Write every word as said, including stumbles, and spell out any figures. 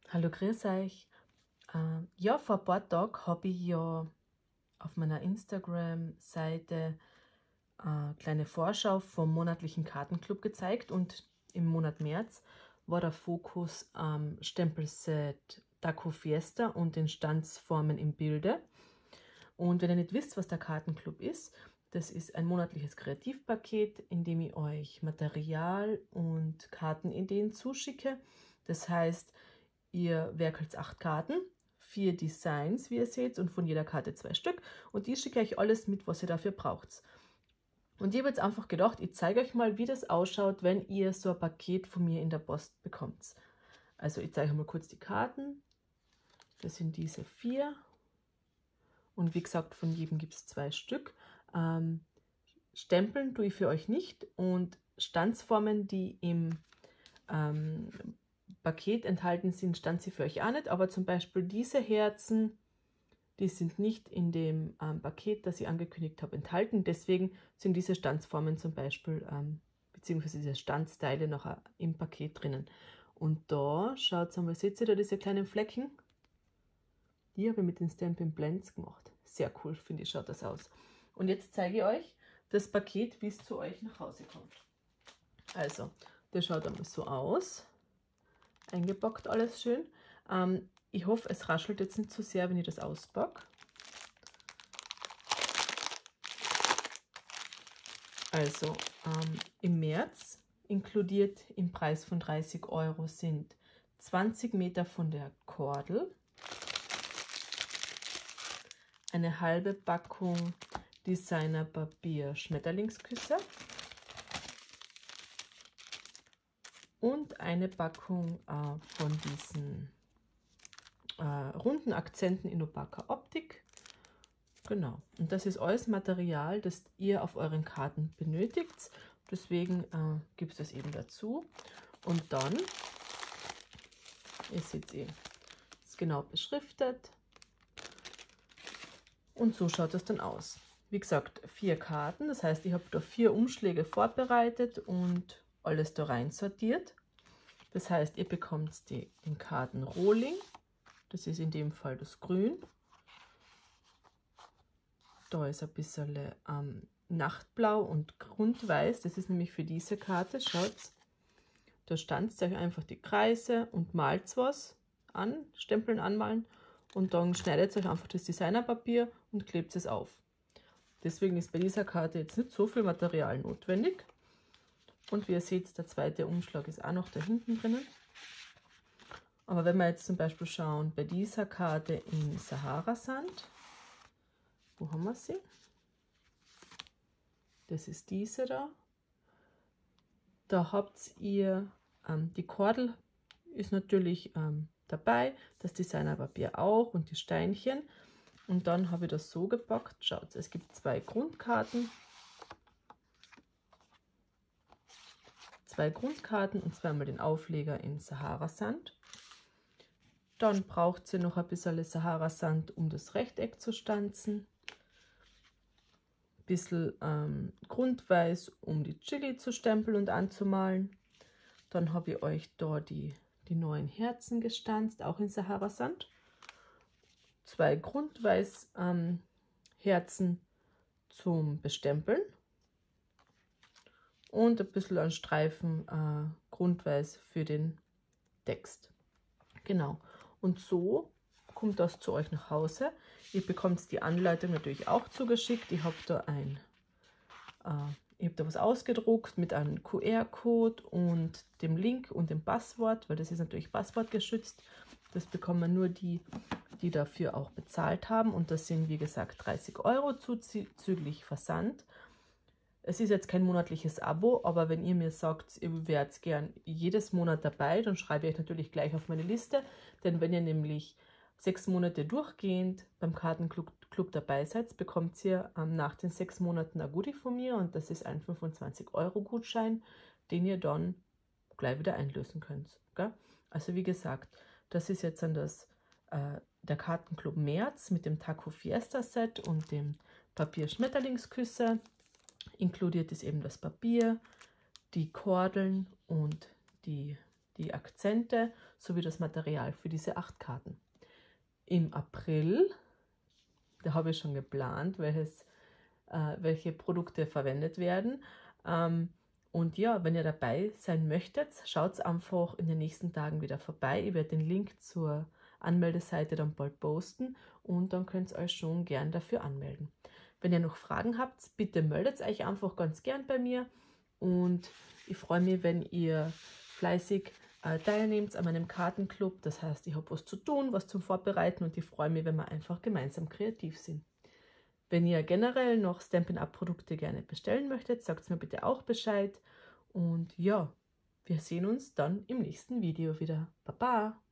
Hallo, grüß euch. Äh, ja, vor ein paar Tagen habe ich ja auf meiner Instagram-Seite eine kleine Vorschau vom monatlichen Kartenclub gezeigt und im Monat März war der Fokus am Stempelset Taco Fiesta und den Standsformen im Bilde. Und wenn ihr nicht wisst, was der Kartenclub ist, das ist ein monatliches Kreativpaket, in dem ich euch Material und Kartenideen zuschicke. Das heißt, ihr werkelt acht Karten, vier Designs, wie ihr seht, und von jeder Karte zwei Stück. Und die schicke ich euch alles mit, was ihr dafür braucht. Und ich habe jetzt einfach gedacht, ich zeige euch mal, wie das ausschaut, wenn ihr so ein Paket von mir in der Post bekommt. Also ich zeige euch mal kurz die Karten. Das sind diese vier. Und wie gesagt, von jedem gibt es zwei Stück. Ähm, Stempeln tue ich für euch nicht. Und Standsformen, die im ähm, Paket enthalten sind, stand sie für euch auch nicht, aber zum Beispiel diese Herzen, die sind nicht in dem ähm, Paket, das ich angekündigt habe, enthalten. Deswegen sind diese Standsformen zum Beispiel, ähm, beziehungsweise diese Standsteile noch im Paket drinnen. Und da, schaut mal, seht ihr da diese kleinen Flecken? Die habe ich mit den Stampin' Blends gemacht. Sehr cool, finde ich, schaut das aus. Und jetzt zeige ich euch das Paket, wie es zu euch nach Hause kommt. Also, das schaut einmal so aus. Eingepackt alles schön. Ähm, ich hoffe, es raschelt jetzt nicht zu sehr, wenn ich das auspacke. Also ähm, im März inkludiert im Preis von dreißig Euro sind zwanzig Meter von der Kordel, eine halbe Packung Designerpapier Schmetterlingsküsse und eine Packung äh, von diesen äh, runden Akzenten in opaker Optik. Genau, und das ist alles Material, das ihr auf euren Karten benötigt. Deswegen äh, gibt es das eben dazu. Und dann, ihr seht eh, ist genau beschriftet. Und so schaut das dann aus. Wie gesagt, vier Karten, das heißt, ich habe da vier Umschläge vorbereitet und alles da rein sortiert. Das heißt, ihr bekommt die, den Kartenrohling, das ist in dem Fall das Grün. Da ist ein bisschen ähm, Nachtblau und Grundweiß, das ist nämlich für diese Karte, schaut. Da stanzt euch einfach die Kreise und malt was an, Stempeln anmalen und dann schneidet euch einfach das Designerpapier und klebt es auf. Deswegen ist bei dieser Karte jetzt nicht so viel Material notwendig. Und wie ihr seht, der zweite Umschlag ist auch noch da hinten drinnen. Aber wenn wir jetzt zum Beispiel schauen, bei dieser Karte in Sahara-Sand, wo haben wir sie? Das ist diese da. Da habt ihr, ähm, die Kordel ist natürlich ähm, dabei, das Designerpapier auch und die Steinchen. Und dann habe ich das so gepackt, schaut, es gibt zwei Grundkarten. Zwei Grundkarten und zweimal den Aufleger in Sahara-Sand. Dann braucht sie noch ein bisschen Sahara-Sand, um das Rechteck zu stanzen. Ein bisschen ähm, Grundweiß, um die Chili zu stempeln und anzumalen. Dann habe ich euch da die, die neuen Herzen gestanzt, auch in Sahara-Sand. Zwei Grundweiß ähm, Herzen zum Bestempeln. Und ein bisschen an Streifen äh, Grundweiß für den Text. Genau. Und so kommt das zu euch nach Hause. Ihr bekommt die Anleitung natürlich auch zugeschickt. Ich habe da ein, äh, ich habe da was ausgedruckt mit einem Q R-Code und dem Link und dem Passwort, weil das ist natürlich passwortgeschützt. Das bekommen nur die, die dafür auch bezahlt haben. Und das sind, wie gesagt, dreißig Euro zuzüglich Versand. Es ist jetzt kein monatliches Abo, aber wenn ihr mir sagt, ihr wärt gern jedes Monat dabei, dann schreibe ich euch natürlich gleich auf meine Liste. Denn wenn ihr nämlich sechs Monate durchgehend beim Kartenclub Club dabei seid, bekommt ihr ähm, nach den sechs Monaten ein Goodie von mir und das ist ein fünfundzwanzig Euro Gutschein, den ihr dann gleich wieder einlösen könnt. Gell? Also wie gesagt, das ist jetzt dann das, äh, der Kartenclub März mit dem Taco Fiesta Set und dem Papier Schmetterlingsküsse. Inkludiert ist eben das Papier, die Kordeln und die die Akzente sowie das Material für diese acht Karten. Im April, da habe ich schon geplant, welches, äh, welche Produkte verwendet werden. Ähm, und ja, wenn ihr dabei sein möchtet, schaut einfach in den nächsten Tagen wieder vorbei. Ich werde den Link zur Anmeldeseite dann bald posten und dann könnt ihr euch schon gern dafür anmelden. Wenn ihr noch Fragen habt, bitte meldet euch einfach ganz gern bei mir und ich freue mich, wenn ihr fleißig äh, teilnehmt an meinem Kartenclub. Das heißt, ich habe was zu tun, was zum Vorbereiten und ich freue mich, wenn wir einfach gemeinsam kreativ sind. Wenn ihr generell noch Stampin' Up! Produkte gerne bestellen möchtet, sagt mir bitte auch Bescheid. Und ja, wir sehen uns dann im nächsten Video wieder. Baba!